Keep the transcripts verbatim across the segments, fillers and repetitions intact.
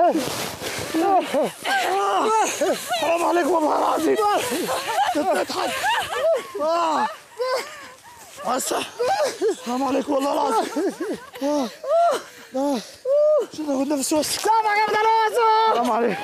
حرام عليك والله العظيم. بتضحك. عسى. حرام عليك والله العظيم. مش هاخد نفس وسط. سامع يا ابن الوسط. حرام عليك.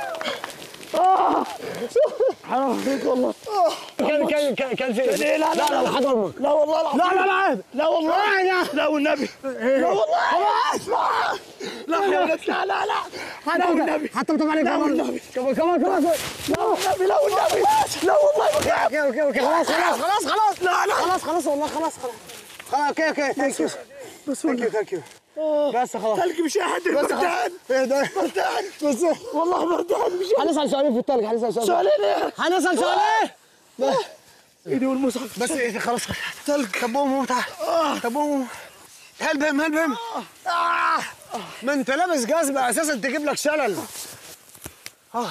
حرام عليك والله. كان كان كان كان في لا لا لا لا حد امك. لا والله العظيم. لا لا لا عيب. لا والله. لا والنبي. لا والله. خلاص. لا لا لا لا لا. لا والنبي. حتى طبعا عليك. لا والنبي. كمان كمان كمان. لا والنبي. لا والنبي. لا والله. اوكي اوكي اوكي خلاص خلاص خلاص خلاص. لا لا خلاص خلاص والله خلاص خلاص. خلاص اوكي اوكي ثانك يو. بس ثانك يو ثانك يو. بس خلاص. تلج مش قاعد بردان. اهدى. بردان. بس والله بردان مش هنسأل سؤالين في التلج. هنسأل سؤالين. سؤالين ايه؟ هنسأل سؤالين. ايدي والمصحف. بس ايه خلاص تلج. طب قوم تعال. طب قوم. هلبم هلبم. ما انت لابس جزمة اساسا تجيب لك شلل. اه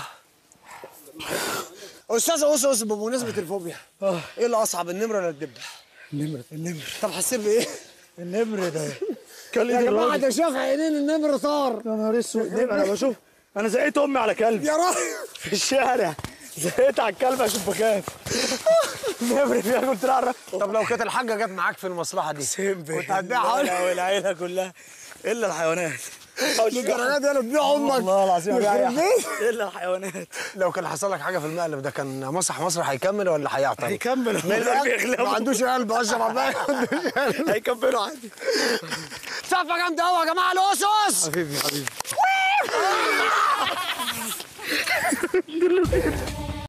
استاذ اوس اوس بمناسبة الفوبيا ايه اللي اصعب النمر ولا الدب؟ النمر النمر. طب حسيت بايه؟ النمر ده كل يا ايدي جماعة الراجل. ده شاف عينين النمر طار. يا نهار اسود. انا بشوف انا زقيت امي على كلب يا راجل في الشارع. زقيت على الكلب عشان بخاف. نمر فيها كنت اعرف. طب لو كانت الحاجة جت معاك في المصلحة دي سيمبي كنت هتبيعها حوالي والعيله كلها الا الحيوانات. الجرانات دي انا تبيع امك والله العظيم يخرب بيت. الا الحيوانات. لو كان حصل لك حاجة في المقلب ده كان مسرح مصر هيكمل ولا هيعطل؟ هيكمل. ما عندوش قلب اشرف عباية ما عندوش قلب. هيكملوا عادي. سقفة جامدة قوي يا جماعة الأسس. حبيبي حبيبي.